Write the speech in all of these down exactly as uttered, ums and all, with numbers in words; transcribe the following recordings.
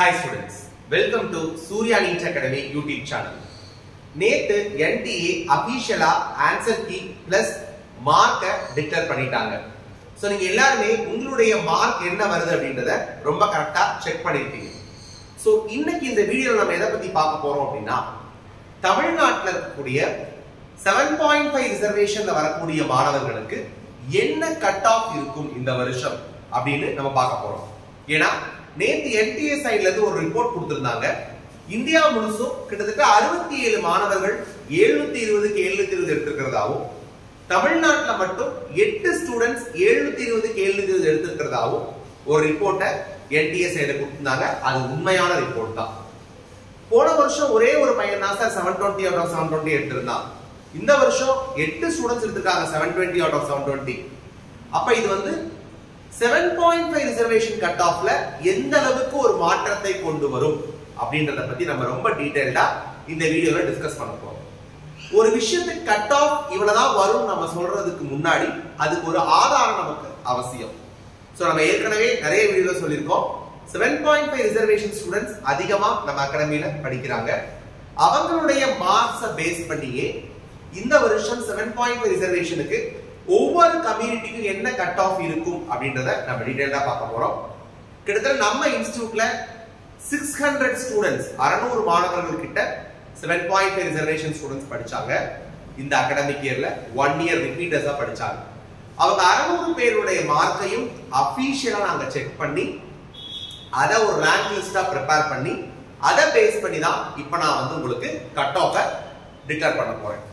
Hi students, welcome to Surya NEET Academy YouTube channel. நேத்து N T A officially answer key plus mark declare பண்ணிட்டாங்க. So நீங்க எல்லாரும் உங்களுடைய mark என்ன வருது அப்படின்றத ரொம்ப கரெக்ட்டா செக் பண்ணிட்டீங்க. சோ இன்னைக்கு இந்த வீடியோல நம்ம எதை பத்தி பார்க்க போறோம் அப்படினா தமிழ்நாட்டுல இருக்கக்கூடிய seven point five ரிசர்வேஷன்ல வரக்கூடிய மாணவர்களுக்கு என்ன கட் ஆஃப் இருக்கும் இந்த வருஷம் அப்படினு நம்ம பார்க்க போறோம். ஏனா நேத்து N T A சைடுல இருந்து ஒரு ரிப்போர்ட் கொடுத்திருந்தாங்க. இந்தியா முழுசும் கிட்டத்தட்ட அறுபத்தி ஏழு மாணவர்கள் எழுநூத்தி இருபதுக்கு எழுநூத்தி இருபது எடுத்திருக்கிறதாவும் தமிழ்நாட்டுல மட்டும் எட்டு ஸ்டூடண்ட்ஸ் எழுநூத்தி இருபதுக்கு எழுநூத்தி இருபது எடுத்திருக்கிறதாவும் ஒரு ரிப்போர்ட்டை N T A சைடுல கொடுத்திருந்தாங்க. அது உண்மையான ரிப்போர்ட் தான். போன வருஷம் ஒரே ஒரு பையன் தான் sir seven twenty out of seven twenty எடுத்திருந்தான். இந்த வருஷம் எட்டு ஸ்டூடண்ட்ஸ் எடுத்திருக்காங்க seven twenty out of seven twenty. அப்ப இது வந்து seven point five reservation cut ஆஃப்ல எந்த அளவுக்கு ஒரு மாற்றத்தை கொண்டு வரும் அப்படின்றத பத்தி நம்ம ரொம்ப டீடைலா இந்த வீடியோல டிஸ்கஸ் பண்ண போறோம். ஒரு விஷயத்துக்கு கட் ஆஃப் இவ்வளவுதான் வரும் நம்ம சொல்றதுக்கு முன்னாடி அதுக்கு ஒரு ஆதாரம் நமக்கு அவசியம். சோ நம்ம ஏற்கனவே நிறைய வீடியோல சொல்லியிருக்கோம். seven point five reservation students அதிகமா நம்ம அகாடமியில படிக்கிறாங்க. அவங்களுடைய மார்க்ஸை பேஸ் பண்ணியே இந்த வருஷம் seven point five ரிசர்வேஷனுக்கு ஒவ்வொரு கம்யூனிட்டிக்கும் என்ன கட் ஆஃப் இருக்கும் அப்படின்றத நம்ம டீடைலா பார்க்க போறோம். கிட்டத்தட்ட நம்ம இன்ஸ்டிடியூட்ல six hundred ஸ்டூடண்ட்ஸ் அறுநூறு மாணவர்கள் கிட்ட seven point five reservation students படிச்சாங்க. இந்த அகாடமிக் இயர்ல ஒன் இயர் ரிப்பீட்டர்ஸா படிச்சாங்க. அவங்க அறுநூறு பேருடைய மார்க்கையும் அபிஷியலா நாங்க செக் பண்ணி அத ஒரு ரேங்க் லிஸ்டா ப்ரிப்பேர் பண்ணி அத பேஸ் பண்ணி தான் இப்போ நான் வந்து உங்களுக்கு கட் ஆஃபை டிக்ளேர் பண்ண போறேன்.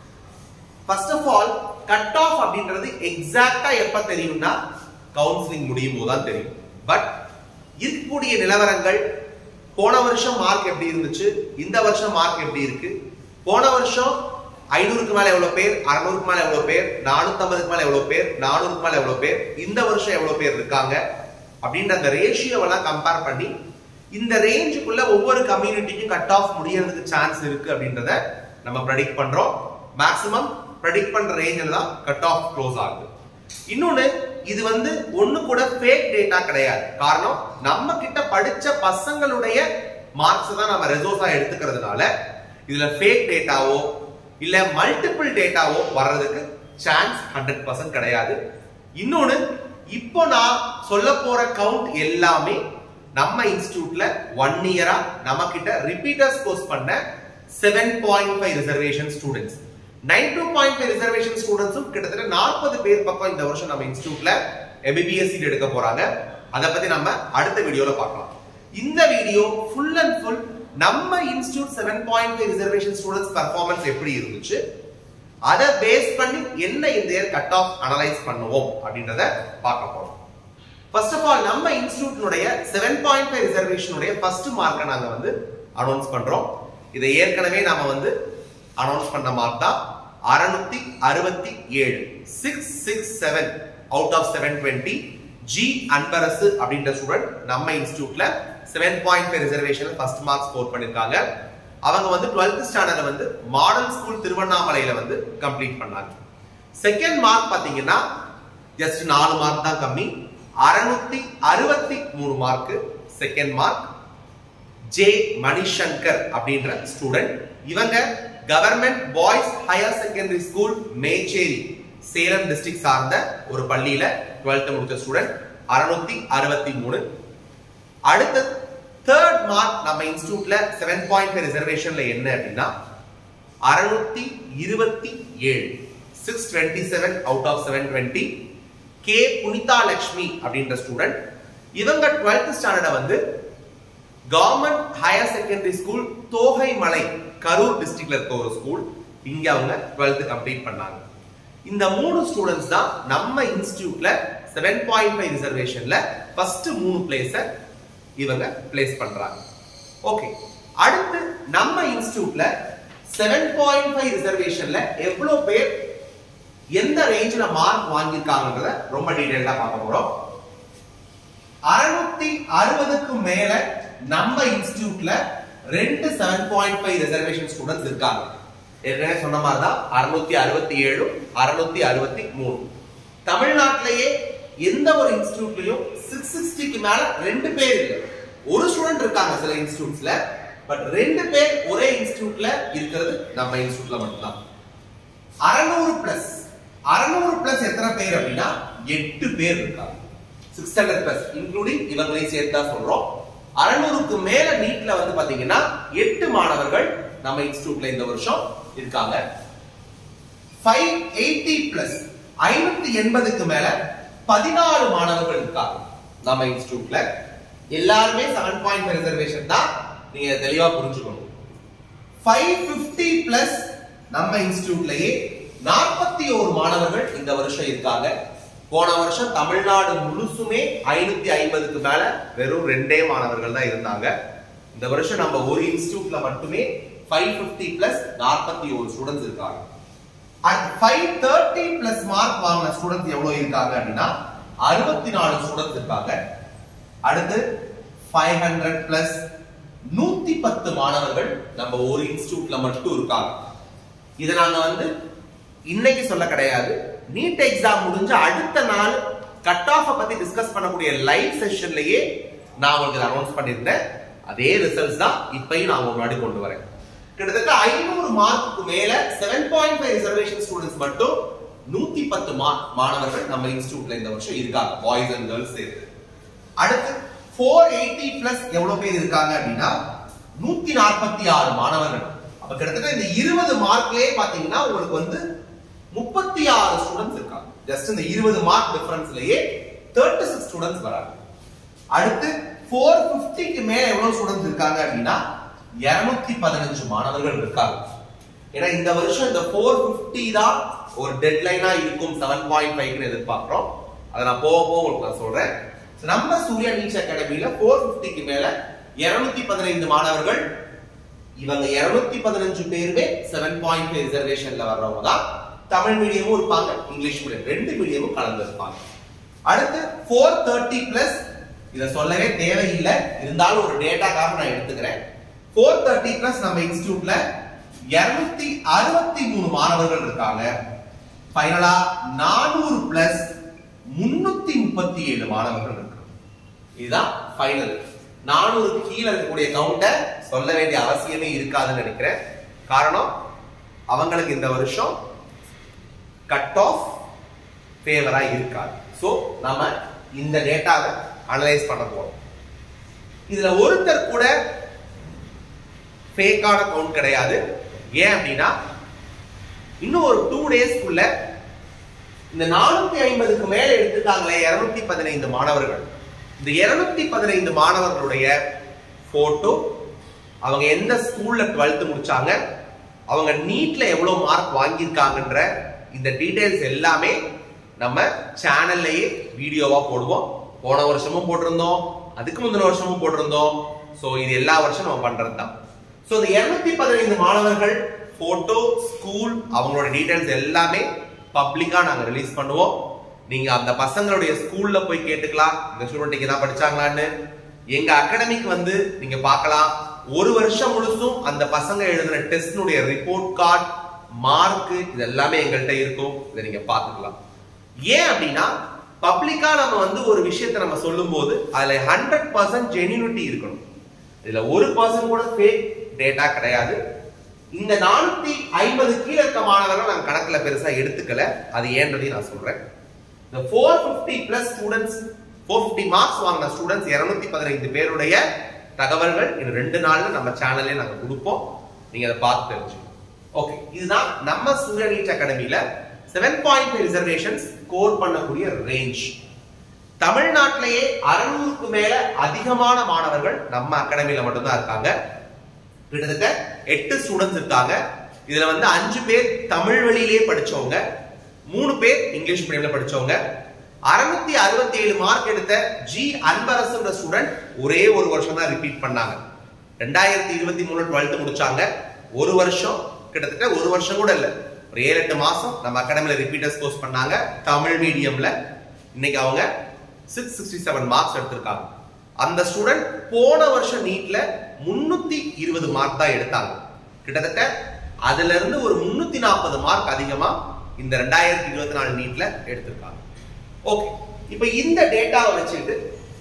First of all, cut off அப்படின்றது எக்ஸாக்ட்டா எப்ப தெரியும்னா கவுன்சிலிங் முடியும் போது தான் தெரியும். பட் இருக்கக்கூடிய நிலவரங்கள் போன வருஷம் மார்க் எப்படி இருந்துச்சு, இந்த வருஷம் மார்க் எப்படி இருக்கு, போன வருஷம் ஐநூறுக்கு மேல எவ்வளவு பேர், அறுநூறுக்கு மேல எவ்வளவு பேர், நானூத்தி ஐம்பதுக்கு மேல எவ்வளவு பேர், நானூறுக்கு மேல எவ்வளவு பேர், இந்த வருஷம் எவ்வளவு பேர் இருக்காங்க அப்படின்ற அந்த ரேஷியோவெல்லாம் கம்பேர் பண்ணி இந்த ரேஞ்சுக்குள்ள ஒவ்வொரு கம்யூனிட்டிக்கும் கட் ஆஃப் முடியறதுக்கு சான்ஸ் இருக்கு அப்படின்றத நம்ம ப்ரெடிக்ட் பண்றோம். மேக்ஸிமம் ப்ரெடிக்ட் பண்ற ரேஞ்சில தான் கட் ஆஃப் க்ளோஸ் ஆகுது. இன்னொன்னு, இது வந்து ஒண்ணு கூட ஃபேக் டேட்டா கிடையாது. காரணம், நம்ம கிட்ட படிச்ச பசங்களுடைய மார்க்ஸ் தான் நம்ம ரிசோர்ஸா எடுத்துக்கிறதுனால இதுல ஃபேக் டேட்டாவோ இல்ல மல்டிபிள் டேட்டாவோ வர்றதுக்கு சான்ஸ் ஹண்ட்ரட் பர்சன்ட் கிடையாது. இன்னொன்னு, இப்போ நான் சொல்ல போற கவுண்ட் எல்லாமே நம்ம இன்ஸ்டிடியூட்ல ஒன் இயரா நம்ம கிட்ட ரிப்பீட்டர்ஸ் கோர்ஸ் பண்ண seven point five reservation students ninety-two point five ரிசர்வேஷன் ஸ்டூடண்ட்ஸும் கிட்டத்தட்ட நாற்பது பேர் பக்கம் இந்த வருஷம் நம்ம இன்ஸ்டிடியூட்ல M B B S seat எடுக்க போறாங்க. அத பத்தி நம்ம அடுத்த வீடியோல பார்க்கலாம். இந்த வீடியோ ஃபுல் அண்ட் ஃபுல் நம்ம institute seven point five reservation students performance எப்படி இருந்துச்சு, அத பேஸ் பண்ணி என்ன இந்த இயர் கட் ஆஃப் அனலைஸ் பண்ணுவோம் அப்படின்றத பார்க்க போறோம். ஃபர்ஸ்ட் ஆஃப் ஆல், நம்ம இன்ஸ்டிடியூட்னுடைய seven point five ரிசர்வேஷனுடைய ஃபர்ஸ்ட் மார்க்கை நாங்க வந்து அனௌன்ஸ் பண்றோம். இதை ஏற்கனவே நாம வந்து அனௌன்ஸ் பண்ண மார்க் தான் அறுநூத்தி அறுபத்தி ஏழு six sixty-seven out of seven twenty. G Anbarasu அப்படின்ற ஸ்டூடண்ட் நம்ம இன்ஸ்டிடியூட்ல seven point five ரிசர்வேஷன்ல ஃபர்ஸ்ட் மார்க் ஸ்கோர் பண்ணிருக்காங்க. அவங்க வந்து twelfth ஸ்டாண்டர்ட்ல வந்து மாடல் ஸ்கூல் திருவண்ணாமலையில வந்து கம்ப்ளீட் பண்ணாங்க. செகண்ட் மார்க் பாத்தீங்கன்னா ஜஸ்ட் நாலு மார்க் தான் கம்மி, அறுநூத்தி அறுபத்தி மூணு mark. Second mark J Manisankar அப்படின்ற ஸ்டூடண்ட். இவங்க government boys higher secondary school Mecheri Salem district சார்ந்த ஒரு பள்ளியில twelfth முடிச்ச ஸ்டூடண்ட், அறுநூத்தி அறுபத்தி மூணு. அடுத்து தேர்ட் மார்க் நம்ம இன்ஸ்டிடியூட்ல seven point five ரிசர்வேஷன்ல என்ன அப்படின்னா அறுநூத்தி இருபத்தி ஏழு six twenty-seven out of seven twenty. K Punitha Lakshmi அப்படின்ற ஸ்டூடண்ட். இவங்க twelfth ஸ்டாண்டர்ட் வந்து government higher secondary school Thogaimalai Karur டிஸ்ட்ரிக்ட்ல இருக்க ஒரு ஸ்கூல். இங்க அவங்க twelfth கம்ப்ளீட் பண்ணாங்க. இந்த மூணு ஸ்டூடண்ட்ஸ் தான் நம்ம இன்ஸ்டிடியூட்ல seven point five ரிசர்வேஷன்ல ஃபர்ஸ்ட் மூணு பிளேஸ இவங்க பிளேஸ் பண்றாங்க. ஓகே, அடுத்து நம்ம இன்ஸ்டிடியூட்ல seven point five ரிசர்வேஷன்ல எவ்வளவு பேர் எந்த ரேஞ்ச்ல மார்க் வாங்கியிருக்காங்கன்றத ரொம்ப டீடைலா பார்க்க போறோம். அறுநூத்தி அறுபதுக்கு மேல நம்ம இன்ஸ்டிடியூட்ல ரெண்டு seven point five reservation students இருக்காங்க. ஏற்கனவே சொன்ன மாதிரி தான் அறுநூத்தி அறுபத்தி ஏழு அறுநூத்தி அறுபத்தி மூணு. தமிழ்நாட்டிலேயே எந்த ஒரு இன்ஸ்டிடியூட்லயும் six sixty க்கு மேல ரெண்டு பேர் இல்ல. ஒரு ஸ்டூடெண்ட் இருக்காங்க சில இன்ஸ்டிடியூட்ஸ்ல, பட் ரெண்டு பேர் ஒரே இன்ஸ்டிடியூட்ல இருக்கிறது நம்ம இன்ஸ்டிடியூட்ல மட்டும்தான். அறுநூறு பிளஸ் அறுநூறு பிளஸ் எத்தனை பேர் அப்படின்னா எட்டு பேர் இருக்காங்க. சிக்ஸ் ஹண்ட்ரட் பிளஸ் இன்க்ளூடிங் இவங்களையும் சேர்த்தா சொல்றோம். அறுநூறுக்கு மேல நீட்ல வந்து பாத்தீங்கன்னா எட்டு மாணவர்கள் நம்ம இன்ஸ்டிடியூட்ல இந்த வருஷம் இருக்காங்க. ஃபைவ் எயிட்டி பிளஸ் ஐநூத்தி எண்பதுக்கு மேல பதினாலு மாணவர்கள் இருக்காங்க நம்ம இன்ஸ்டிடியூட்ல. எல்லாருமே செவன் பாயிண்ட் ஃபைவ் ரிசர்வேஷன் தான், நீங்க தெளிவா புரிஞ்சுக்கணும். ஃபைவ் பிப்டி பிளஸ் நம்ம இன்ஸ்டிடியூட்லயே நாற்பத்தி ஒரு மாணவர்கள் இந்த வருஷம் இருக்காங்க. போன வருஷம் தமிழ்நாடு முழுசுமே ஐநூத்தி ஐம்பதுக்கு மேல வெறும் ரெண்டே மாணவர்கள் தான் இருந்தாங்க. இந்த வருஷம் நம்ம ஒரு இன்ஸ்டிடியூட்ல மட்டுமே ஃபைவ் பிப்டி பிளஸ் நாற்பத்தி ஒரு ஸ்டூடெண்ட்ஸ் இருக்காங்க. And five thirty plus mark வாங்கின ஸ்டூடெண்ட்ஸ் எவ்வளவு இருக்காங்க அப்படின்னா அறுபத்தி நாலு ஸ்டூடெண்ட்ஸ் இருக்காங்க. அடுத்து ஃபைவ் ஹண்ட்ரட் பிளஸ் நூத்தி பத்து மாணவர்கள் நம்ம ஒரு இன்ஸ்டிடியூட்ல மட்டும் இருக்காங்க. இதை நாங்க வந்து இன்னைக்கு சொல்ல கிடையாது, நீட் எக்ஸாம் முடிஞ்ச அடுத்த நாள் கட் ஆஃப் பத்தி டிஸ்கஸ் பண்ணக்கூடிய லைவ் செஷன்லயே நான் உங்களுக்கு அனௌன்ஸ் பண்ணிருந்தேன். அதே ரிசல்ட்ஸ் தான் இப்பயும் நான் முன்னாடி கொண்டு வரேன். கிட்டத்தட்ட ஐநூறு மார்க்கு மேல seven point five reservation students மட்டும் நூத்தி பத்து மாணவர்கள் நம்ம இன்ஸ்டிடியூட்ல இந்த வருஷம் இருக்காங்க, பாய்ஸ் அண்ட் கேர்ள்ஸ் சேர்த்து. அடுத்து ஃபோர் எயிட்டி பிளஸ் எவ்வளவு பேர் இருக்காங்க அப்படின்னா நூத்தி நாற்பத்தி ஆறு மாணவர்கள். அப்ப கிட்டத்தட்ட இந்த இருபது மார்க்லயே பாத்தீங்கன்னா உங்களுக்கு வந்து முப்பத்தி ஆறு ஸ்டூடெண்ட்ஸ் இருக்காங்க. ஜஸ்ட் இந்த இருபது மார்க் டிஃபரன்ஸ்லயே தேர்ட்டி சிக்ஸ் ஸ்டூடெண்ட்ஸ் வராங்க. அடுத்து ஃபோர் பிப்டிக்கு மேல எவ்வளவு ஸ்டூடெண்ட்ஸ் இருக்காங்க அப்படின்னா இருநூத்தி பதினஞ்சு மாணவர்கள் இருக்காங்க. ஏன்னா இந்த வருஷம் இந்த ஃபோர் பிப்டி தான் ஒரு டெட்லைனா இருக்கும் செவன் பாயிண்ட் ஃபைவ் எதிர்பார்க்கிறோம். அதை நான் போக போக உங்களுக்கு நான் சொல்றேன். நம்ம சூர்யா நீட்ஸ் அகாடமியில ஃபோர் பிப்டிக்கு மேல இருநூத்தி பதினைந்து மாணவர்கள். இவங்க இருநூத்தி பதினஞ்சு பேருமே செவன் பாயிண்ட் ஃபைவ் ரிசர்வேஷன்ல வர்றவங்க தான். தமிழ் மீடியமும் இருப்பாங்க, இங்கிலீஷ் மீடியம் ரெண்டு மீடியமும் கலந்து இருப்பாங்க. அடுத்து ஃபோர் தேர்ட்டி பிளஸ், இத சொல்லவே தேவையில்லை, இருந்தாலும் ஒரு டேட்டாக்காக நான் எடுத்துக்கிறேன். ஃபோர் தேர்ட்டி பிளஸ் நம்ம இன்ஸ்டிடியூட்ல இருநூத்தி அறுபத்தி மூணு மாணவர்கள் இருக்காங்க. ஃபைனலா நானூறு பிளஸ் முன்னூத்தி முப்பத்தி ஏழு மாணவர்கள் இருக்காங்க. இதுதான் ஃபைனல். நானூறு கீழே இருக்கக்கூடிய கவுண்ட சொல்ல வேண்டிய அவசியமே இருக்காதுன்னு நினைக்கிறேன். காரணம் அவங்களுக்கு இந்த வருஷம் கட் ஆஃப் ஃபேவரா இருக்காது. சோ நம்ம இந்த டேட்டாவை அனலைஸ் பண்ண போறோம். இதுல ஒருத்தர் கூட ஃபேக்கான கவுண்ட் கிடையாது. ஏன் அப்படின்னா இன்னும் ஒரு டூ டேஸ்க்குள்ள இந்த நானூத்தி ஐம்பதுக்கு மேல எடுத்துட்டாங்களே இருநூத்தி பதினைந்து மாணவர்கள். இந்த இருநூத்தி பதினைந்து மாணவர்களுடைய போட்டோ, அவங்க எந்த ஸ்கூல்ல டுவெல்த் முடிச்சாங்க, அவங்க நீட்ல எவ்வளவு மார்க் வாங்கியிருக்காங்கன்ற இந்த டீடைல்ஸ் எல்லாமே நம்ம சேனல்லையே வீடியோவா போடுவோம். போன வருஷமும் போட்டிருந்தோம், அதுக்கு முந்தின வருஷமும் போட்டிருந்தோம். சோ இது எல்லா வருஷம் நம்ம பண்றது தான். சோ இந்த இருநூத்தி பதினைந்து மாணவர்கள் போட்டோ, ஸ்கூல், அவங்களோட டீடைல்ஸ் எல்லாமே பப்ளிக்கா நாங்க ரிலீஸ் பண்ணுவோம். நீங்க அந்த பசங்களுடைய ஸ்கூல்ல போய் கேட்டுக்கலாம், இந்த ஸ்டூடெண்ட் இங்க தான் படிச்சாங்களான்னு. எங்க அகாடமிக்கு வந்து நீங்க பார்க்கலாம். ஒரு வருஷம் முழுசும் அந்த பசங்க எழுதின டெஸ்ட்னுடைய ரிப்போர்ட் கார்டு, மார்க், இது எல்லாமே எங்கள்கிட்ட இருக்கும். இதை நீங்க பாத்துக்கலாம். ஏன் அப்படின்னா பப்ளிக்கா நம்ம வந்து ஒரு விஷயத்தை நம்ம சொல்லும் போது அதுல ஹண்ட்ரட் பர்சன்ட் ஜெனியூனிட்டி இருக்கணும். இதுல ஒரு பர்சன்ட் கூட ஃபேக் டேட்டா கிடையாது. இந்த நானூத்தி ஐம்பது கீழே இருக்க மாணவர்கள் நாங்க கணக்குல பெருசா எடுத்துக்கல. அது ஏன்றதையும் நான் சொல்றேன். இந்த four fifty plus students, four fifty marks வாங்கின ஸ்டூடெண்ட்ஸ் இருநூத்தி பதினைந்து பேருடைய தகவல்கள் இந்த ரெண்டு நாள்ல நம்ம சேனல்ல நாங்க கொடுப்போம். நீங்க அதை பார்த்து தெரிஞ்சுக்கணும். ஓகே, இதுதான் நம்ம சூர்யா நீட்ஸ் அகாடமியில seven point five reservations score பண்ணக்கூடிய ரேஞ்ச். தமிழ்நாட்டிலேயே அறுநூறுக்கு மேல அதிகமான மாணவர்கள் நம்ம அகாடமியில மட்டும்தான் இருக்காங்க. கிட்டத்தட்ட எட்டு ஸ்டூடெண்ட்ஸ் இருக்காங்க. இதுல வந்து அஞ்சு பேர் தமிழ் வழியிலேயே படிச்சவங்க, மூணு பேர் இங்கிலீஷ் மீடியம்ல படிச்சவங்க. அறுநூத்தி அறுபத்தி ஏழு மார்க் எடுத்த ஜி அன்பரசுன்ற ஸ்டூடெண்ட் ஒரே ஒரு வருஷம் தான் ரிப்பீட் பண்ணாங்க. ரெண்டாயிரத்தி இருபத்தி மூணு டுவெல்த் முடிச்சாங்க. ஒரு வருஷம், கிட்டத்தட்ட ஒரு வருஷம் கூட இல்ல, ஒரு ஏழு எட்டு மாசம் நம்ம அகாடமியில ரிப்பீட்டர்ஸ் கோர்ஸ் பண்ணாங்க தமிழ் மீடியம்ல. இன்னைக்கு அவங்க சிக்ஸ் சிக்ஸ்டி செவன் மார்க்ஸ் எடுத்திருக்காங்க. அந்த ஸ்டூடெண்ட் போன வருஷம் நீட்ல முன்னூத்தி இருபது மார்க் தான் எடுத்தாங்க. கிட்டத்தட்ட அதுல இருந்து ஒரு முன்னூத்தி நாற்பது மார்க் அதிகமா இந்த ரெண்டாயிரத்தி இருபத்தி நாலு நீட்ல எடுத்திருக்காங்க. ஓகே, இப்ப இந்த டேட்டாவை வச்சுட்டு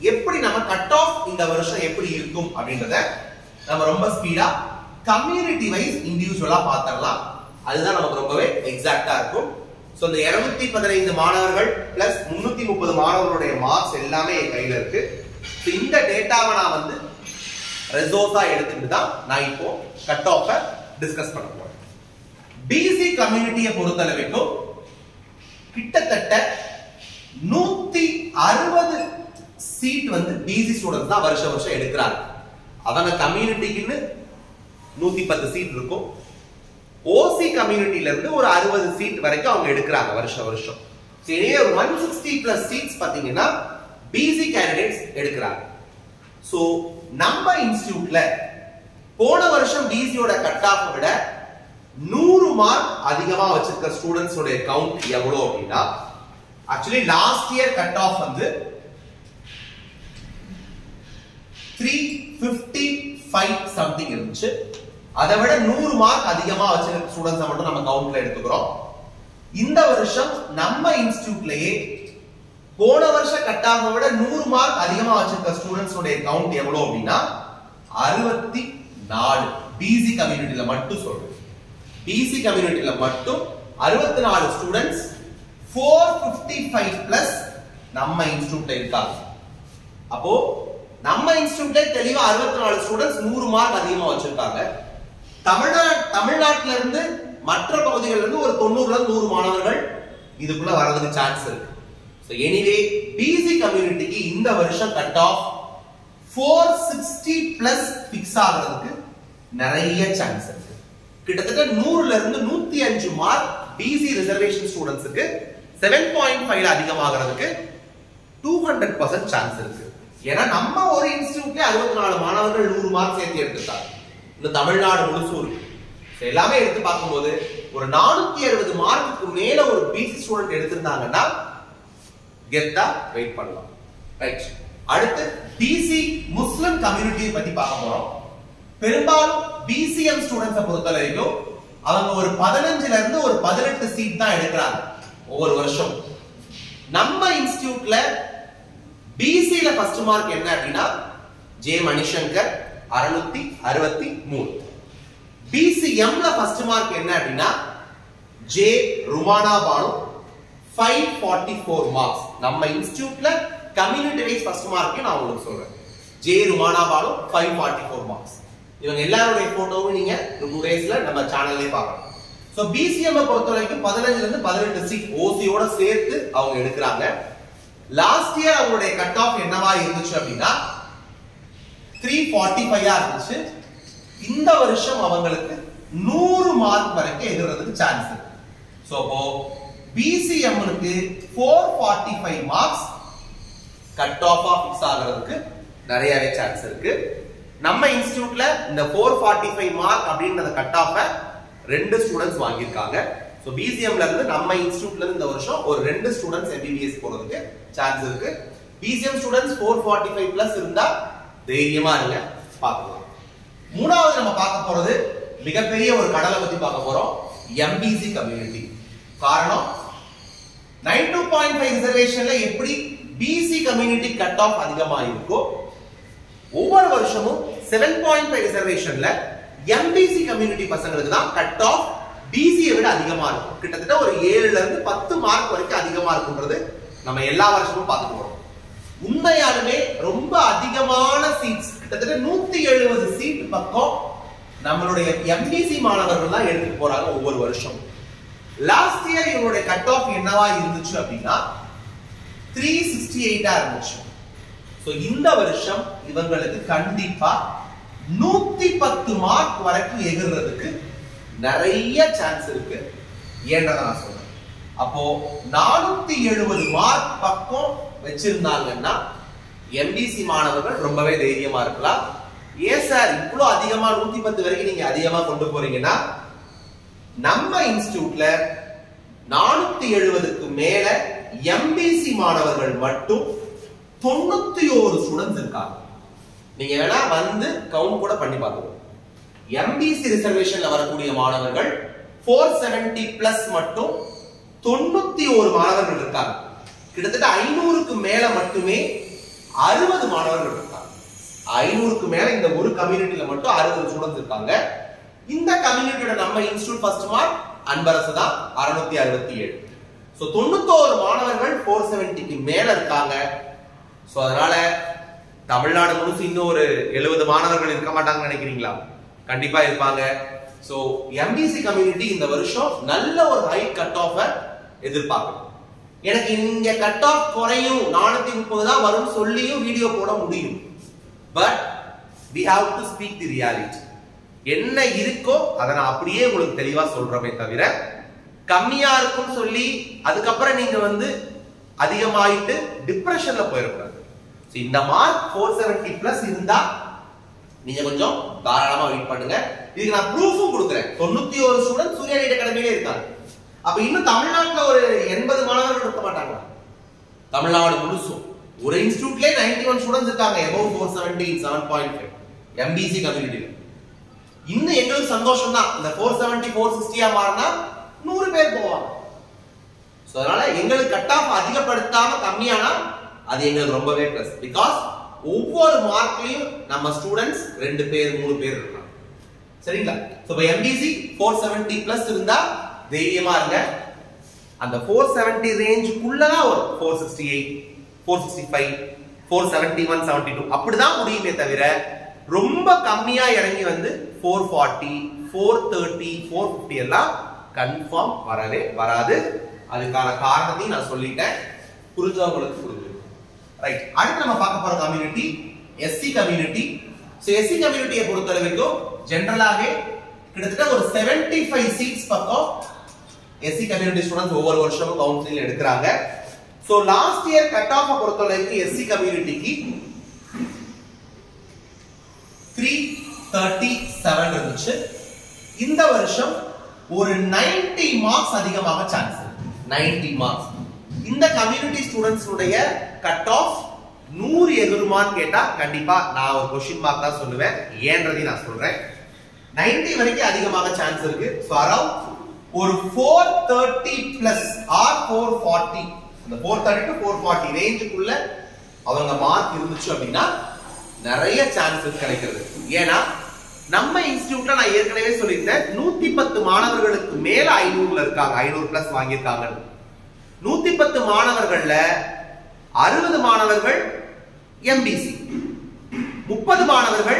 எப்படி நம்ம கட் ஆஃப் இந்த வருஷம் எப்படி இருக்கும் அப்படின்றத நம்ம ரொம்ப ஸ்பீடா கம்யூனிட்டி வைஸ் இண்டிவிஜுவலா பார்த்தரலாம். அதுதான் நமக்கு ரொம்பவே எக்ஸாக்ட்டா இருக்கும். சோ இந்த இருநூத்தி பதினைந்து மாணவர்கள் பிளஸ் முன்னூத்தி முப்பது மாணவர்களுடைய மார்க்ஸ் எல்லாமே என் கையில இருக்கு. இந்த டேட்டாவை நான் வந்து ரிசோர்ஸா எடுத்துக்கிட்டு தான் நான் இப்போ கட் ஆஃப டிஸ்கஸ் பண்ண போறேன். பிசி கம்யூனிட்டியை பொறுத்தளவுக்கு கிட்டத்தட்ட நூத்தி அறுபது சீட் வந்து பிசி ஸ்டூடெண்ட்ஸ் தான் வருஷ வருஷம் எடுக்கிறாங்க. அவங்க கம்யூனிட்டிக்குன்னு நூத்தி பத்து சீட் இருக்கும். ஓசி கம்யூனிட்டில இருந்து ஒரு அறுபது சீட் வரைக்கும் அவங்க எடுக்கிறாங்க வருஷ வருஷம். சரி, ஒன் சிக்ஸ்டி பிளஸ் சீட்ஸ் பாத்தீங்கன்னா பிசி கேண்டிடேட்ஸ் எடுக்கிறாங்க. சோ நம்ம இன்ஸ்டிடியூட்ல போன வருஷம் பிசியோட கட் ஆஃப் விட நூறு மார்க் அதிகமா வச்சிருக்க ஸ்டூடெண்ட்ஸ் உடைய கவுண்ட் எவ்வளவு அப்படின்னா, actually last year cut off வந்து த்ரீ பிப்டி ஃபைவ் சம்திங் இருந்துச்சு. அதை விட நூறு மார்க் அதிகமா வச்சிருக்க ஸ்டூடெண்ட்ஸ் மட்டும் நம்ம கவுண்ட்ல எடுத்துக்கிறோம். இந்த வருஷம் நம்ம இன்ஸ்டிடியூட்லயே போன வருஷம் கட் ஆஃப் விட நூறு மார்க் அதிகமா வச்சிருக்க ஸ்டூடெண்ட்ஸ் உடைய கவுண்ட் எவ்வளவு அப்படின்னா அறுபத்தி நாலு. பிசி கம்யூனிட்டில மட்டும் சொல்றேன். பிசி கம்யூனிட்டில மட்டும் அறுபத்தி நாலு ஸ்டூடெண்ட்ஸ் நானூற்று ஐம்பத்தி ஐந்து பிளஸ் நம்ம இன்ஸ்டிடியூட்ல இருக்காங்க. அப்போ நம்ம இன்ஸ்டிடியூட்ல தெளிவா அறுபத்தி நாலு ஸ்டூடெண்ட்ஸ் நூறு மார்க் அதிகமா வச்சிருக்காங்க. தமிழ்நாடு தமிழ்நாட்டில இருந்து மற்ற பகுதிகளில இருந்து ஒரு தொண்ணூறுல இருந்து நூறு மாணவர்கள் இதுக்குள்ள வரதுக்கு சான்ஸ் இருக்கு. சோ எனிவே பிசி கம்யூனிட்டிக்கு இந்த வருஷம் கட் ஆஃப் நானூற்று அறுபது பிளஸ் பிக்ஸ் ஆகிறதுக்கு நிறைய சான்ஸ் இருக்கு. கிட்டத்தட்ட நூறுல இருந்து நூத்தி அஞ்சு மார்க் பிசி ரிசர்வேஷன் ஸ்டூடெண்ட்ஸ்க்கு செவன் பாயிண்ட் ஃபைவ் அதிகமாகிறதுக்கு இருநூறு பர்சன்ட் சான்ஸ் இருக்கு. ஏன்னா நம்ம ஒரு இன்ஸ்டிடியூட்ல அறுபத்தி நாலு மாணவர்கள் நூறு மார்க் சேர்த்து எடுத்துட்டாங்க. இந்த தமிழ்நாடு முழுசும் இருக்கு. எல்லாமே எடுத்து பார்க்கும்போது ஒரு நானூத்தி அறுபது மார்க்குக்கு மேல ஒரு பிசி ஸ்டூடெண்ட் எடுத்திருந்தாங்கன்னா கெத்தா வெயிட் பண்ணலாம். ரைட். அடுத்து பிசி முஸ்லிம் கம்யூனிட்டியை பத்தி பார்க்க போறோம். பெரும்பாலும் பிசிஎம் ஸ்டூடெண்ட்ஸை பொறுத்த வரைக்கும் அவங்க ஒரு பதினஞ்சுல இருந்து ஒரு பதினெட்டு சீட் தான் எடுக்கிறாங்க ஒவ்வொரு வருஷம். நம்ம இன்ஸ்டிடியூட்ல பிசில ஃபர்ஸ்ட் மார்க் என்ன அப்படின்னா ஜே மணிசங்கர் அறுநூத்தி அறுபத்தி மூணு. பிசிஎம்ல ஃபர்ஸ்ட் மார்க் என்ன அப்படின்னா ஜே ருமானா பானு ஐநூற்று நாற்பத்தி நான்கு மார்க்ஸ். நம்ம இன்ஸ்டிடியூட்ல கம்யூனிட்டி வைஸ் ஃபர்ஸ்ட் மார்க் நான் உங்களுக்கு சொல்றேன். ஜே ருமானா பானு ஐநூற்று நாற்பத்தி நான்கு மார்க்ஸ். இவங்க எல்லாரோட போட்டோவும் நீங்க டூ டேஸ்ல நம்ம சேனல்லே பார்க்கலாம். சோ பிசிஎம் பொறுத்த வரைக்கும் பதினஞ்சுல இருந்து பதினெட்டு சீட் ஓசியோட சேர்த்து அவங்க எடுக்கிறாங்க. லாஸ்ட் இயர் அவங்களுடைய கட் ஆஃப் என்னவா இருந்துச்சு அப்படின்னா மூன்று நாற்பத்தி ஐந்து இருந்துச்சு. இந்த வருஷம் அவங்களுக்கு நூறு மார்க் வரைக்கும் எதிர்றதுக்கு சான்ஸ் இருக்கு. சோ அப்போ பிசிஎம்க்கு நானூற்று நாற்பத்தி ஐந்து மார்க்ஸ் கட் ஆஃப் ஃபிக்ஸ் ஆகிறதுக்கு நிறையவே சான்ஸ் இருக்கு. நம்ம இன்ஸ்டிடியூட்ல இந்த நானூற்று நாற்பத்தி ஐந்து மார்க் அப்படிங்கற கட் ஆஃப ரெண்டு ஸ்டூடண்ட்ஸ் வாங்கியிருக்காங்க. சோ பிசிஎம்ல இருந்து நம்ம இன்ஸ்டிடியூட்ல இருந்து இந்த வருஷம் ஒரு ரெண்டு ஸ்டூடண்ட்ஸ் எம்பிபிஎஸ் போறதுக்கு சான்ஸ் இருக்கு. பிசிஎம் ஸ்டூடண்ட்ஸ் நானூற்று நாற்பத்தி ஐந்து பிளஸ் இருந்தா தைரியமா இருங்க, பார்க்கலாம். மூணாவது நம்ம பார்க்க போறது மிகப்பெரிய ஒரு கடலை பத்தி பார்க்க போறோம், எம்பிசி கம்யூனிட்டி. காரணம் தொண்ணூற்று இரண்டு புள்ளி ஐந்து ரிசர்வேஷன்ல எப்படி பிசி கம்யூனிட்டி கட் ஆஃப் அதிகமா இருக்கோ ஒவ்வொரு வருஷமும் ஏழு புள்ளி ஐந்து ரிசர்வேஷன்ல எம்பிசி கம்யூனிட்டி பசங்களுக்கு தான் கட் ஆஃப் பிசியை விட அதிகமா இருக்கும். கிட்டத்தட்ட ஒரு ஏழுல இருந்து பத்து மார்க் வரைக்கும் அதிகமா இருக்கும்ன்றது நம்ம எல்லா வருஷமும் பார்த்துட்டு வரோம். உண்மையாலுமே ரொம்ப அதிகமான சீட்ஸ் கிட்டத்தட்ட நூத்தி எழுபது சீட் பக்கம் நம்மளுடைய எம்பிசி மாணவர்கள் தான் எடுத்துட்டு போறாங்க ஒவ்வொரு வருஷம். லாஸ்ட் இயர் இவங்களுடைய கட் ஆஃப் என்னவா இருந்துச்சு அப்படின்னா மூன்று அறுபத்தி எட்டு இருந்துச்சு. சோ இந்த வருஷம் இவங்களுக்கு கண்டிப்பா நூத்தி பத்து மார்க் வரைக்கும் எகிறதுக்கு நிறைய சான்ஸ் இருக்கு ஏன்றத நான் சொல்றேன். அப்போ நானூத்தி எழுபது மார்க் பக்கம் வச்சிருந்தாங்கன்னா எம்பிசி மாணவர்கள் ரொம்பவே தைரியமா இருக்கலாம். ஏன் சார் இவ்வளவு அதிகமா நூத்தி பத்து வரைக்கும் நீங்க அதிகமா கொண்டு போறீங்கன்னா, நம்ம இன்ஸ்டிடியூட்ல நானூத்தி எழுபதுக்கு மேல எம்பிசி மாணவர்கள் மட்டும் தொண்ணூத்தி ஒரு ஸ்டூடெண்ட்ஸ் இருக்காங்க. நீங்க வேணா வந்து கவுண்ட் கூட பண்ணி பார்க்கணும். எம்பிசி ரிசர்வேஷன்ல வரக்கூடிய மாணவர்கள் நானூற்று எழுபது பிளஸ் மட்டும் தொண்ணூத்தி ஒரு மாணவர்கள் இருக்காங்க. கிட்டத்தட்ட ஐநூறுக்கு மேல மட்டுமே அறுபது மாணவர்கள் இருக்காங்க. ஐநூறுக்கு மேல இந்த ஒரு கம்யூனிட்டில மட்டும் அறுபது ஸ்டூடெண்ட்ஸ் இருக்காங்க. இந்த கம்யூனிட்டியோட நம்ம இன்ஸ்டிடியூட் ஃபர்ஸ்ட் மார்க் அன்பரசு தான் அறுநூத்தி அறுபத்தி ஏழு. சோ தொண்ணூத்தோரு மாணவர்கள் நானூற்று எழுபதுக்கு மேல இருக்காங்க. சோ அதனால தமிழ்நாடு முழுசும் இன்னும் ஒரு எழுபது மாணவர்கள் இருக்க மாட்டாங்கன்னு நினைக்கிறீங்களா? கண்டிப்பா இருப்பாங்க. சோ எம்பிசி கம்யூனிட்டி இந்த வருஷம் நல்ல ஒரு ஹை கட் ஆஃப் எதிர்பார்க்கணும். எனக்கு இங்க கட் ஆஃப் குறையும் நானூத்தி முப்பது தான் வரும் சொல்லியும் வீடியோ போட முடியும். But we have to speak the reality. என்ன இருக்கோ அதை நான் அப்படியே உங்களுக்கு தெளிவா சொல்றமே தவிர கம்மியா இருக்கும்னு சொல்லி அதுக்கப்புறம் நீங்க வந்து அதிகமாயிட்டு டிப்ரெஷன்ல போயிடக்கூடாது. இந்த மார்க் நானூற்று எழுபது பிளஸ் இருந்தா நீங்க கொஞ்சம் தாராளமா வெயிட் பண்ணுங்க. இதுக்கு நான் ப்ரூஃபும் கொடுக்குறேன். தொண்ணூத்தி ஒரு ஸ்டூடெண்ட் சூர்யா நீட் அகாடமியிலே இருக்காங்க. அப்ப இன்னும் தமிழ்நாட்டுல ஒரு எண்பது மாணவர்கள் இருக்க மாட்டாங்களா? தமிழ்நாடு முழுசும் ஒரு இன்ஸ்டிடியூட்லயே தொண்ணூத்தி ஒன்று ஸ்டூடெண்ட்ஸ் இருக்காங்க. above four seventy seven point five MBC கம்யூனிட்டில. இன்னும் எங்களுக்கு சந்தோஷம் தான். இந்த four seventy four sixty ஆ மாறினா நூறு பேர் போவாங்க. சோ அதனால எங்களுக்கு கட் ஆஃப் அதிகப்படுத்தாம கம்மியானா அது எங்களுக்கு ரொம்பவே பிளஸ். பிகாஸ் ஒவ்வொரு மார்க்லயும் நம்ம ஸ்டூடெண்ட்ஸ் ரெண்டு பேர் மூணு பேர் இருக்காங்க. சரிங்களா? சோ இப்போ எம்பிசி four seventy பிளஸ் இருந்தா தைரியமா இருங்க. அந்த four seventy ரேஞ்சுக்குள்ள தான் ஒரு four sixty-eight four sixty-five four seventy-one seventy-two அப்படிதான் முடியுமே தவிர ரொம்ப கம்மியா இறங்கி வந்து four forty four thirty four fifty எல்லாம் கன்ஃபார்ம் வரவே வராது. அதுக்கான காரணத்தையும் நான் சொல்லிட்டேன். புரிஞ்சவங்களுக்கு புரிஞ்சு. ரைட். அடுத்து நம்ம பார்க்க போற community SC community. So SC கம்யூனிட்டியை பொறுத்த வரைக்கும் ஜெனரலாவே கிட்டத்தட்ட ஒரு seventy-five சீட்ஸ் பக்கம் எஸ்சி கம்யூனிட்டி ஸ்டூடண்ட்ஸ் ஒவ்வொரு வருஷமும் கவுன்சிலிங் எடுக்கிறாங்க. So last year cut off பொறுத்த வரைக்கும் எஸ்சி கம்யூனிட்டிக்கு three thirty-seven இருந்துச்சு. இந்த வருஷம் ஒரு ninety மார்க்ஸ் அதிகமாக சான்ஸ் இருக்கு. ninety marks. இந்த கம்யூனிட்டி ஸ்டூடண்ட்ஸ் உடைய கட் ஆஃப் நூறு எதிர்மான்னு கேட்டா கண்டிப்பா நான் ஒரு क्वेश्चन மார்க் தான் சொல்லுவேன். ஏன்றதை நான் சொல்றேன். ninety வரைக்கும் அதிகமாக சான்ஸ் இருக்கு. சோ அரௌண்ட் ஒரு four thirty plus or four forty இந்த four thirty to four forty ரேஞ்சுக்குள்ள அவங்க மார்க் இருந்துச்சு அப்படின்னா நிறைய சான்சஸ் கிடைக்கிறது. ஏன்னா நம்ம இன்ஸ்டிடியூட்ல நான் ஏற்கனவே சொல்லியிருந்தேன் நூத்தி பத்து மாணவர்களுக்கு மேல ஐநூறுல இருக்காங்க. ஐநூறு பிளஸ் வாங்கியிருக்காங்க. நூத்தி பத்து மாணவர்கள்ல அறுபது மாணவர்கள் எம்பிசி, முப்பது மாணவர்கள்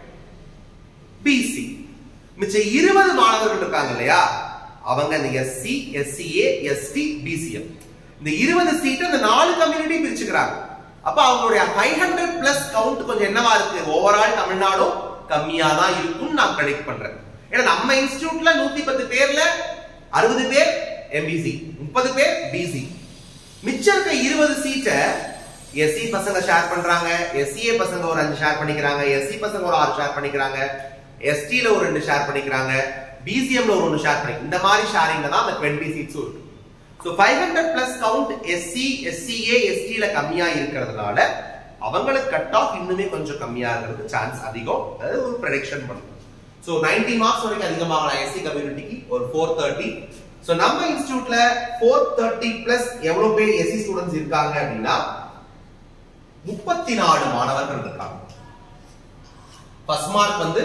பிசி, மிச்சம் இருபது மாணவர்கள் இருக்காங்க இல்லையா, அவங்க இந்த எஸ்சி எஸ்சிஏ எஸ்டி பிசிஎம் இந்த இருபது சீட் இந்த நாலு கம்யூனிட்டி பிரிச்சுக்கிறாங்க. அப்ப அவங்களுடைய five hundred பிளஸ் கவுண்ட் கொஞ்சம் என்னவா இருக்கு? ஓவரால் தமிழ்நாடும் கம்மியா தான் இருக்கும் நான் ப்ரெடிக்ட் பண்றேன். ஏன்னா நம்ம இன்ஸ்டிடியூட்ல நூத்தி பத்து பேர்ல அறுபது பேர் எம்பிசி, முப்பது பேர் பிசி, மிச்சம் இருக்க இருபது சீட்டை எஸ்சி பசங்க ஷேர் பண்றாங்க, எஸ்சிஏ பசங்க ஒரு அஞ்சு ஷேர் பண்ணிக்கிறாங்க, எஸ்சி பசங்க ஒரு ஆறு ஷேர் பண்ணிக்கிறாங்க, எஸ்டில ஒரு ரெண்டு ஷேர் பண்ணிக்கிறாங்க, பிசிஎம்ல ஒரு ஒன்னு ஷேர் பண்ணி இந்த மாதிரி ஷேரிங்ல தான் அந்த twenty சீட்ஸ் இருக்கு. So five hundred plus count SC SCA எஸ்டில கம்மியா இருக்கிறதுனால அவங்களுக்கு கட் ஆஃப் இன்னுமே கொஞ்சம் கம்மியா இருக்கிறது சான்ஸ் அதிகம். அது ஒரு ப்ரெடிக்ஷன் பண்ணும். சோ ninety மார்க்ஸ் வரைக்கும் அதிகமாகலாம் எஸ்சி கம்யூனிட்டிக்கு ஒரு four thirty. சோ நம்ம இன்ஸ்டிடியூட்ல four thirty பிளஸ் எவ்வளவு பேர் எஸ்சி ஸ்டூடண்ட்ஸ் இருக்காங்க அப்படின்னா முப்பத்தி நாலு மாணவர்கள் இருக்காங்க. ஃபர்ஸ்ட் மார்க் வந்து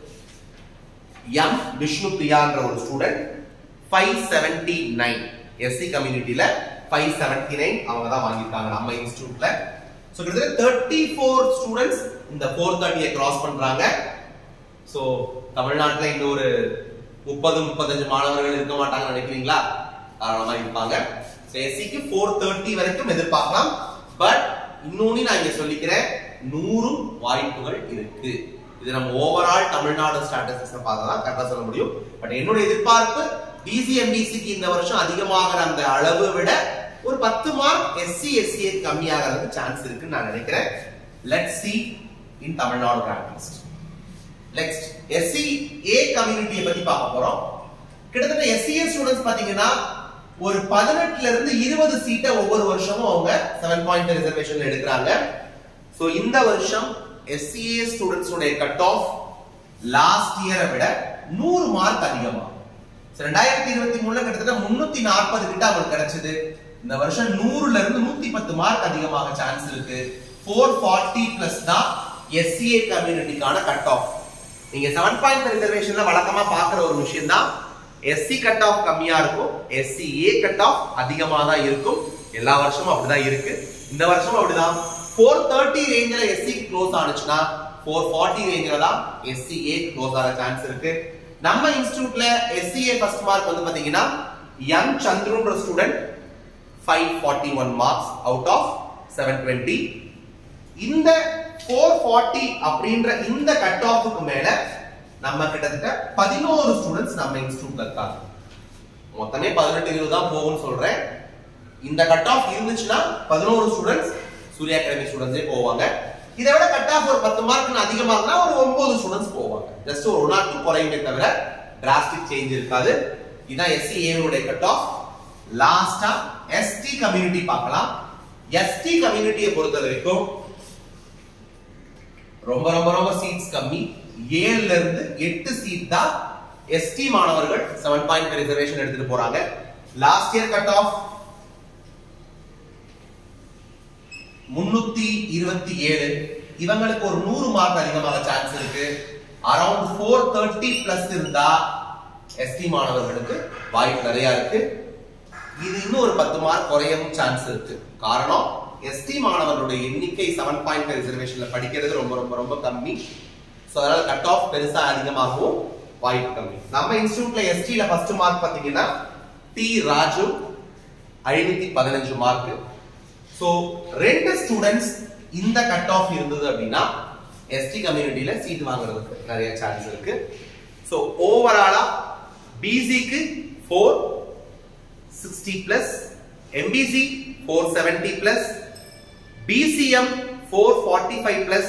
எம் விஷ்ணு பிரியான்ற ஒரு ஸ்டூடெண்ட் five seventy-nine எஸ்சி கம்யூனிட்டில five seventy-nine அவங்க தான் வாங்கிருக்காங்க நம்ம இன்ஸ்டிடியூட்ல. சோ கிட்டத்தட்ட thirty-four ஸ்டூடண்ட்ஸ் இந்த four thirty கிராஸ் பண்றாங்க. சோ தமிழ்நாட்டுல இன்னும் ஒரு முப்பது முப்பத்தஞ்சு மாணவர்கள் இருக்க மாட்டாங்கன்னு நினைக்கிறீங்களா? தாராளமா இருப்பாங்க. சோ எஸ்சிக்கு four thirty வரைக்கும் எதிர்பார்க்கலாம். பட் இன்னொன்னு நான் இங்க சொல்லிக்கிறேன், நூறு வாய்ப்புகள் இருக்கு. இது நம்ம ஓவரால் தமிழ்நாடு ஸ்டாட்டிஸ்டிக்ஸ் பார்த்தா தான் கரெக்டா சொல்ல முடியும். பட் என்னோட எதிர்பார்ப்பு பிசிஎம்பிசிக்கு இந்த வருஷம் அதிகமாகிற அந்த அளவு விட ஒரு பத்து மார்க் எஸ்சி எஸ்சிஏ கம்மியாகிறதுக்கு சான்ஸ் இருக்குன்னு நான் நினைக்கிறேன். Let's see in Tamil Nadu rankings. Next SCA கம்யூனிட்டியை பத்தி பார்க்க போறோம். கிட்டத்தட்ட எஸ்சிஏ ஸ்டூடண்ட்ஸ் பாத்தீங்கன்னா ஒரு பதினெட்டுல இருந்து இருபது சீட்டை ஒவ்வொரு வருஷமும் அவங்க செவன் பாயிண்ட் ரிசர்வேஷன்ல எடுக்கிறாங்க. சோ இந்த வருஷம் எஸ்சிஏ ஸ்டூடண்ட்ஸ் உடைய கட் ஆஃப் லாஸ்ட் இயரை விட நூறு மார்க் அதிகமா. ரெண்டாயிரத்தி இருபத்தி மூணுல கிட்டத்தட்ட முன்னூத்தி நாற்பது கிட்ட அவங்களுக்கு கிடைச்சது. இந்த வருஷம் நூறுல இருந்து நூத்தி பத்து மார்க் அதிகமாக சான்ஸ் இருக்கு. four forty plus தான் S C A கம்யூனிட்டிக்கான கட் ஆஃப். நீங்க seven point five ரிசர்வேஷன்ல வழக்கமா பார்க்குற ஒரு விஷயம் தான் S C கட் ஆஃப் கம்மியா இருக்கும், S C A cut off அதிகமா தான் இருக்கும். எல்லா வருஷமும் அப்படிதான் இருக்கு. இந்த வருஷம் அப்படிதான். four thirty ரேஞ்சில S C க்ளோஸ் ஆனுச்சுனா four forty ரேஞ்சில தான் S C A க்ளோஸ் ஆக சான்ஸ் இருக்கு. நம்ம இன்ஸ்டிடியூட்ல S C A first mark வந்து பாத்தீங்கன்னா M சந்துருன்ற student five forty-one marks out of seven twenty. இந்த four forty அப்படின்ற இந்த கட் ஆஃப்க்கு மேல நம்ம கிட்டத்தட்ட பதினோரு ஸ்டூடண்ட்ஸ் நம்ம இன்ஸ்டிடியூட்ல இருக்காங்க. மொத்தமே பதினெட்டு இருபது தான் போகும்னு சொல்றேன். இந்த கட் ஆஃப் இருந்துச்சுன்னா பதினோரு ஸ்டூடண்ட்ஸ் சூர்யா அகாடமி ஸ்டூடண்ட்ஸே போவாங்க. இதை விட கட் ஆஃப் ஒரு பத்து மார்க் அதிகமா இருந்தா ஒரு ஒன்பது ஸ்டூடண்ட்ஸ் போவாங்க. ஜஸ்ட் ஒரு ஒன் ஆர் டூ குறையுமே தவிர டிராஸ்டிக் சேஞ்ச் இருக்காது. இதான் S C A உடைய கட் ஆஃப். லாஸ்டா S T கம்யூனிட்டி பார்க்கலாம். S T கம்யூனிட்டியை பொறுத்த வரைக்கும் ரொம்ப ரொம்ப ரொம்ப சீட்ஸ் கம்மி. ஏழுல இருந்து எட்டு சீட் தான் S T மாணவர்கள் seven point five ரிசர்வேஷன் எடுத்துட்டு போறாங்க. லாஸ்ட் இயர் கட் ஆஃப் முன்னூத்தி இருபத்தி ஏழு. இவங்களுக்கு ஒரு நூறு மார்க் அதிகமாக சான்ஸ் இருக்கு. அரௌண்ட் four thirty பிளஸ் இருந்தா S T மாணவர்களுக்கு வாய்ப்பு நிறைய இருக்கு. இது இன்னும் ஒரு பத்து மார்க் குறையவும் சான்ஸ் இருக்கு. காரணம் S T மாணவர்களுடைய எண்ணிக்கை seven point five ரிசர்வேஷன்ல படிக்கிறது ரொம்ப ரொம்ப ரொம்ப கம்மி. சோ அதனால கட் ஆஃப் பெருசா அதிகமாகவும் வாய்ப்பு கம்மி. நம்ம இன்ஸ்டிடியூட்ல S T ல ஃபர்ஸ்ட் மார்க் பாத்தீங்கன்னா டி ராஜு ஐநூத்தி பதினஞ்சு மார்க். சோ ரெண்டு ஸ்டூடண்ட்ஸ் இந்த கட் ஆஃப் இருந்தது அப்படின்னா S T கம்யூனிட்டில சீட் வாங்குறதுக்கு நிறைய சான்ஸ் இருக்கு. சோ ஓவராலா B C க்கு four sixty plus, M B C four seventy plus, B C M four forty-five plus,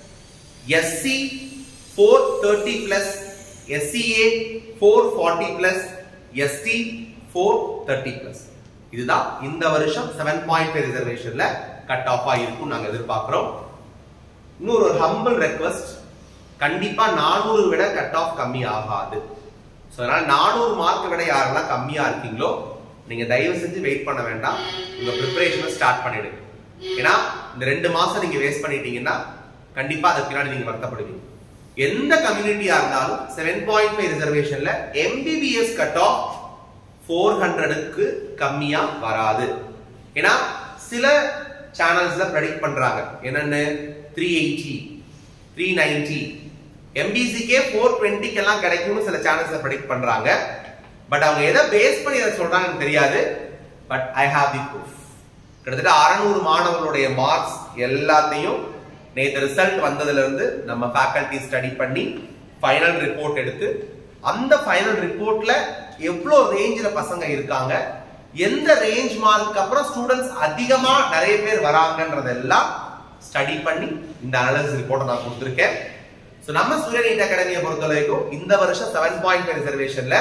S C four thirty plus, S C A four forty plus, S T four thirty plus. இதுதான் இந்த வருஷம் seven point five ரிசர்வேஷன்ல cut ஆஃபா இருக்கும் நாங்க எதிர்பார்க்கிறோம். இன்னொரு ஒரு ஹம்பிள் ரெக்வெஸ்ட், கண்டிப்பா நானூறு விட கட் ஆஃப் கம்மி ஆகாது. சோ அதனால நானூறு மார்க் விட யாரெல்லாம் கம்மியா இருக்கீங்களோ நீங்க தயவு செஞ்சு வெயிட் பண்ண வேண்டாம், உங்க ப்ரிப்பரேஷனை ஸ்டார்ட் பண்ணிடுங்க. ஏன்னா இந்த ரெண்டு மாசம் நீங்க வேஸ்ட் பண்ணிட்டீங்கன்னா கண்டிப்பா அதுக்கு பின்னாடி நீங்க வருத்தப்படுவீங்க. எந்த கம்யூனிட்டியா இருந்தாலும் seven point five ரிசர்வேஷன்ல M B B S cut off four hundred க்கு கம்மியா வராது. ஏன்னா சில சேனல்ஸ்ல பிரெடிக்ட் பண்றாங்க என்னன்னு three eighty, three ninety, M B C கே four twenty எல்லாம் கிடைக்கும்னு சில சேனல்ஸ்ல பிரெடிக்ட் பண்றாங்க. பட் அவங்க எதை பேஸ் பண்ணி அதை சொல்றாங்கன்னு தெரியாது. But I have the proof. கிட்டத்தட்ட அறுநூறு மாணவர்களுடைய மார்க்ஸ் எல்லாத்தையும் நேற்று ரிசல்ட் வந்ததுல இருந்து நம்ம ஃபேக்கல்டி ஸ்டடி பண்ணி ஃபைனல் ரிப்போர்ட் எடுத்து அந்த ஃபைனல் ரிப்போர்ட்ல எவ்வளவு ரேஞ்சில பசங்க இருக்காங்க, எந்த ரேஞ்ச் மார்க்கு அப்புறம் ஸ்டூடெண்ட்ஸ் அதிகமா நிறைய பேர் வராங்கன்றதெல்லாம் ஸ்டடி பண்ணி இந்த அனாலிசிஸ் ரிப்போர்ட்டை நான் கொடுத்திருக்கேன். சோ நம்ம சூர்யா நீட் அகாடமியை பொறுத்த வரைக்கும் இந்த வருஷம் செவன் பாயிண்ட் ஃபைவ் ரிசர்வேஷன்ல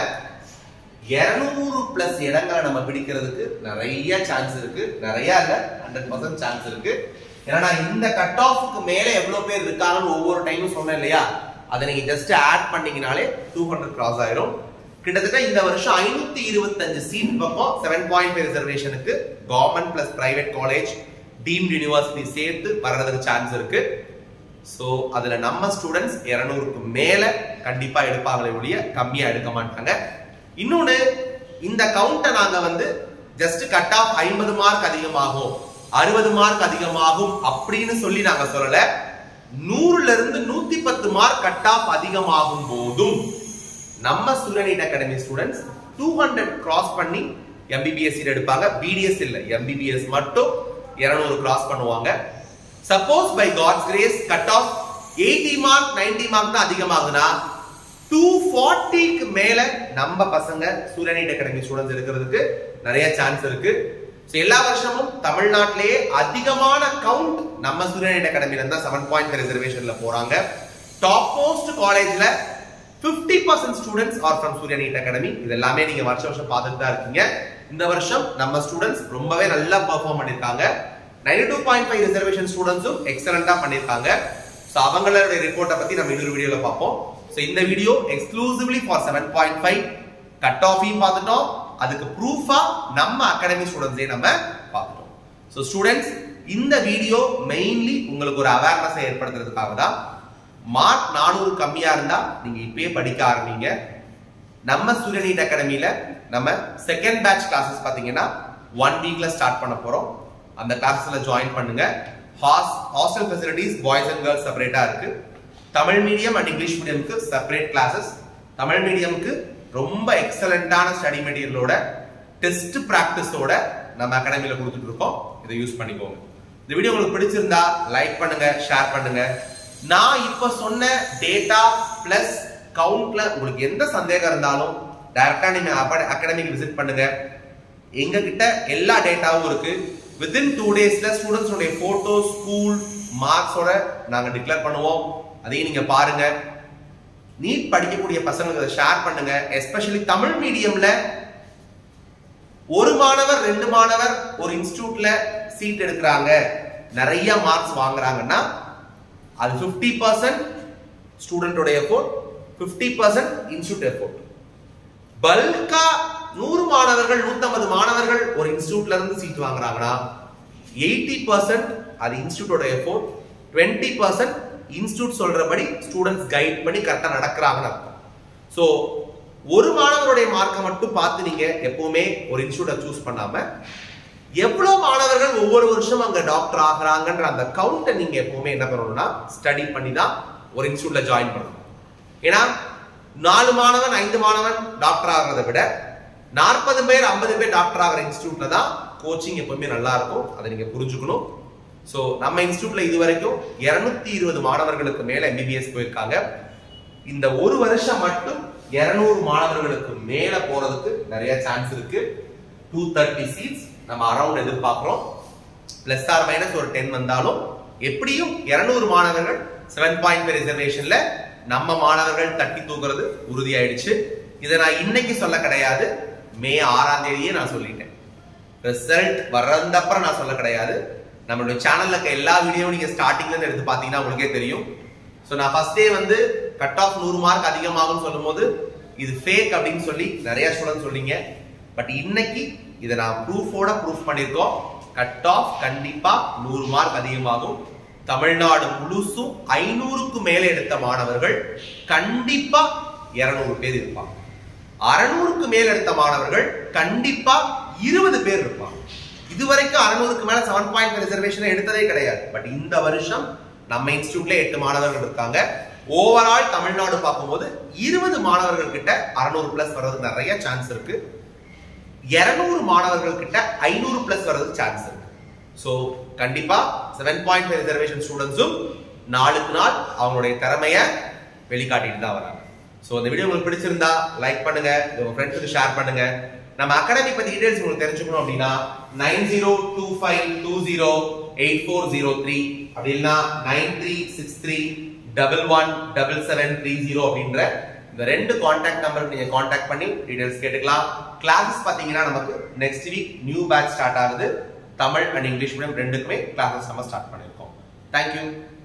இருநூறு பிளஸ் இடங்களை நம்ம பிடிக்கிறதுக்கு நிறைய சான்ஸ் இருக்கு. நிறைய இல்ல, ஹண்ட்ரட் பர்சன்ட் சான்ஸ் இருக்கு. ஏன்னா இந்த கட் ஆஃப்க்கு மேல எவ்வளவு பேர் இருக்காங்கன்னு ஒவ்வொரு டைமும் சொன்னேன் இல்லையா, அதை நீங்க ஜஸ்ட் ஆட் பண்ணீங்கனாலே டூ ஹண்ட்ரட் கிராஸ் ஆயிரும். கிட்டத்தட்ட இந்த வருஷம் ஐநூத்தி இருபத்தஞ்சு சீட் பக்கம் செவன் பாயிண்ட் ஃபைவ் ரிசர்வேஷனுக்கு government plus private college deemed university சேர்த்து வர்றதுக்கு சான்ஸ் இருக்கு. சோ அதுல நம்ம ஸ்டூடெண்ட்ஸ் இருநூறுக்கு மேல கண்டிப்பா எடுப்பாங்களே ஒழிய கம்மியா எடுக்க மாட்டாங்க. இன்னொன்னு, இந்த கவுண்ட நாங்க வந்து ஜஸ்ட் கட் ஆஃப் ஐம்பது மார்க் அதிகமாகும், அறுபது மார்க் அதிகமாகும் அப்படின்னு சொல்லி நாங்க சொல்லல. நூறுல இருந்து நூத்தி பத்து மார்க் கட் ஆஃப் அதிகமாகும் போதும் நம்ம Surya NEET academy students two hundred cross பண்ணி M B B S எடுப்பாங்க. B D S இல்ல, M B B S மட்டும் இருநூறு கிராஸ் பண்ணுவாங்க. Suppose by God's grace cut off eighty mark ninety mark தான் அதிகமாகுனா டூ ஃபார்ட்டிக்கு மேல நம்ம பசங்க சூர்யா நீட் அகாடமி ஸ்டூடெண்ட்ஸ் எடுக்கிறதுக்கு நிறைய சான்ஸ் இருக்கு. எல்லா வருஷமும் தமிழ்நாட்டிலேயே அதிகமான கவுண்ட் நம்ம சூர்யா நீட் அகாடமில இருந்தா செவன் பாயிண்ட் ஃபைவ் ரிசர்வேஷன்ல போறாங்க. டாப் மோஸ்ட் காலேஜ்ல fifty percent students are from Surya NEET academy. இது எல்லாமே நீங்க வருஷம் வருஷம் பார்த்துட்டு தான் இருக்கீங்க. இந்த வருஷம் நம்ம ஸ்டூடெண்ட்ஸ் ரொம்பவே நல்லா பெர்ஃபார்ம் பண்ணிருக்காங்க. ninety two point five reservation ஸ்டூடெண்ட்ஸும் எக்ஸலென்ட்டா பண்ணிருக்காங்க. சோ அவங்களோட ரிப்போர்ட்டை பத்தி நம்ம இன்னொரு வீடியோல பார்ப்போம். சோ இந்த video exclusively for seven point five cut ஆஃபையும் பார்த்துட்டோம், அதுக்கு ப்ரூஃபா நம்ம அகாடமி ஸ்டூடெண்ட்ஸே நம்ம பார்த்துட்டோம். சோ ஸ்டூடெண்ட்ஸ் இந்த வீடியோ மெயின்லி உங்களுக்கு ஒரு அவேர்னஸ் ஏற்படுத்துறதுக்காக தான். மார்க் நானூறு கம்மியா இருந்தா நீங்க இப்பயே படிக்க ஆரம்பிங்க. நம்ம சூர்யா நீட் அகாடமியில நம்ம செகண்ட் பேட்ச் கிளாஸஸ் பாத்தீங்கன்னா ஒன் வீக்ல ஸ்டார்ட் பண்ண போறோம். அந்த கிளாஸ்ல ஜாயின் பண்ணுங்க. Hostel facilities boys and girls செப்பரேட்டா இருக்கு. தமிழ் மீடியம் அண்ட் இங்கிலீஷ் மீடியம்க்கு செப்பரேட் கிளாஸஸ். தமிழ் மீடியம்க்கு ரொம்ப எக்ஸலண்டான ஸ்டடி மெட்டீரியலோட டெஸ்ட் பிராக்டிஸோட நம்ம அகாடமியில கொடுத்துட்டு இருக்கோம். இதை யூஸ் பண்ணிக்கோங்க. இந்த வீடியோ உங்களுக்கு பிடிச்சிருந்தா லைக் பண்ணுங்க, ஷேர் பண்ணுங்க. நான் இப்ப சொன்ன டேட்டா பிளஸ் கவுண்ட்ல உங்களுக்கு எந்த சந்தேகம் இருந்தாலும் டைரக்டா நீங்க அகாடமிக்கு விசிட் பண்ணுங்க. எங்க கிட்ட எல்லா டேட்டாவும் இருக்கு. வித்தின் டூ டேஸ்ல ஸ்டூடெண்ட்ஸ் உடைய போட்டோ, ஸ்கூல் மார்க்ஸோட நாங்க டிக்ளேர் பண்ணுவோம். அதையும் நீங்க பாருங்க. நீட் படிக்கக்கூடிய பசங்களுக்கு ஷேர் பண்ணுங்க. எஸ்பெஷலி தமிழ் மீடியம்ல ஒரு மாணவர் ரெண்டு மாணவர் ஒரு இன்ஸ்டிடியூட்ல சீட் எடுக்கிறாங்க, நிறைய மார்க்ஸ் வாங்குறாங்கன்னா அது பிப்டி பர்சன்ட் ஸ்டூடெண்டோட effort, fifty percent institute effort. பல்கா நூறு மாணவர்கள் நூத்தி ஐம்பது மாணவர்கள் ஒரு இன்ஸ்டிடியூட்ல இருந்து சீட் வாங்குறாங்கன்னா எயிட்டி பர்சன்ட் அது இன்ஸ்டிடியூட்டோட எஃபோர்ட், டுவெண்ட்டி பர்சன்ட் இன்ஸ்டிடியூட் சொல்றபடி ஸ்டூடெண்ட்ஸ் கைட் பண்ணி கரெக்டா நடக்கிறாங்கன்னு அர்த்தம். சோ ஒரு மாணவருடைய மார்க்கை மட்டும் பார்த்து நீங்க எப்பவுமே ஒரு இன்ஸ்டிடியூட்டை சூஸ் பண்ணாம எவ்வளவு மாணவர்கள் ஒவ்வொரு வருஷம் அங்க டாக்டர் ஆகுறாங்கன்ற அந்த கவுண்டை நீங்க எப்பவுமே என்ன பண்ணணும்னா ஸ்டடி பண்ணி தான் ஒரு இன்ஸ்டிடியூட்ல ஜாயின் பண்ணணும். ஏன்னா நாலு மாணவன் ஐந்து மாணவன் டாக்டர் ஆகிறத விட நாற்பது பேர் ஐம்பது பேர் டாக்டர் ஆகிற இன்ஸ்டிடியூட்ல தான் கோச்சிங் எப்பவுமே நல்லா இருக்கும். அதை நீங்க புரிஞ்சுக்கணும். சோ நம்ம இன்ஸ்டிடியூட்ல இது வரைக்கும் இருநூத்தி இருபது மாணவர்களுக்கு மேல எம்பிபிஎஸ் போயிருக்காங்க. இந்த ஒரு வருஷம் மட்டும் இருநூறு மாணவர்களுக்கு மேல போறதுக்கு நிறைய சான்ஸ் இருக்கு. டூ தேர்ட்டி சீட்ஸ் நம்ம அரௌண்ட் எதிர்பார்க்கிறோம். பிளஸ் ஆர் மைனஸ் ஒரு டென் வந்தாலும் எப்படியும் இருநூறு மாணவர்கள் செவன் பாயிண்ட் ஃபைவ் ரிசர்வேஷன்ல நம்ம மாணவர்கள் தட்டி தூக்குறது உறுதியாயிடுச்சு. இதை நான் இன்னைக்கு சொல்ல கிடையாது, மே ஆறாம் தேதியே நான் சொல்லிட்டேன். ரிசல்ட் வர்றதப்புறம் நான் சொல்ல கிடையாது. நம்மளுடைய சேனல்ல இருக்க எல்லா வீடியோவும் நீங்க ஸ்டார்டிங்ல இருந்து எடுத்து பாத்தீங்கன்னா உங்களுக்கே தெரியும். சோ நான் ஃபர்ஸ்ட் டே வந்து கட் ஆஃப் நூறு மார்க் அதிகமாகும் சொல்லும் போது இது ஃபேக் அப்படின்னு சொல்லி நிறைய ஸ்டூடெண்ட் சொன்னீங்க. பட் இன்னைக்கு இதை நான் ப்ரூஃபோட ப்ரூஃப் பண்ணிருக்கோம். கட் ஆஃப் கண்டிப்பா நூறு மார்க் அதிகமாகும். தமிழ்நாடு முழுசும் ஐநூறுக்கு மேல எடுத்த மாணவர்கள் கண்டிப்பா இருநூறு பேர் இருப்பாங்க. அறுநூறுக்கு மேல எடுத்த மாணவர்கள் கண்டிப்பா இருபது பேர் இருப்பாங்க. இதுவரைக்கும் அறுநூறுக்கு மேல செவன் பாயிண்ட் ரிசர்வேஷன் எடுத்ததே கிடையாது. பட் இந்த வருஷம் நம்ம இன்ஸ்டிடியூட்ல எட்டு மாணவர்கள் இருக்காங்க. ஓவரால் தமிழ்நாடு பார்க்கும்போது இருபது மாணவர்கள் கிட்ட அறுநூறு பிளஸ் வர்றதுக்கு நிறைய சான்ஸ் இருக்கு. இருநூறு மாணவர்கள் கிட்ட ஐநூறு பிளஸ் வர்றதுக்கு சான்ஸ் இருக்கு. சோ கண்டிப்பா செவன் பாயிண்ட் ஃபைவ் ரிசர்வேஷன் ஸ்டூடெண்ட்ஸும் நாளுக்கு நாள் அவங்களுடைய திறமைய வெளிக்காட்டிட்டு தான் வராங்க. சோ இந்த வீடியோ உங்களுக்கு பிடிச்சிருந்தா லைக் பண்ணுங்க, உங்க ஃப்ரெண்ட்ஸுக்கு ஷேர் பண்ணுங்க. நம்ம அகாடமி பத்தி டீடைல்ஸ் உங்களுக்கு தெரிஞ்சுக்கணும் அப்படின்னா nine zero two five two zero eight four zero three அப்படி இல்லைன்னா nine three six three double one double seven three zero அப்படின்ற இந்த ரெண்டு கான்டாக்ட் நம்பருக்கு நீங்க கான்டாக்ட் பண்ணி டீடைல்ஸ் கேட்டுக்கலாம். கிளாஸஸ் பாத்தீங்கன்னா நமக்கு next week new batch start ஆகுது. தமிழ் அண்ட் இங்கிலீஷ் மீடியம் ரெண்டுக்குமே கிளாஸஸ் நம்ம ஸ்டார்ட் பண்ணிருக்கோம். தேங்க்யூ.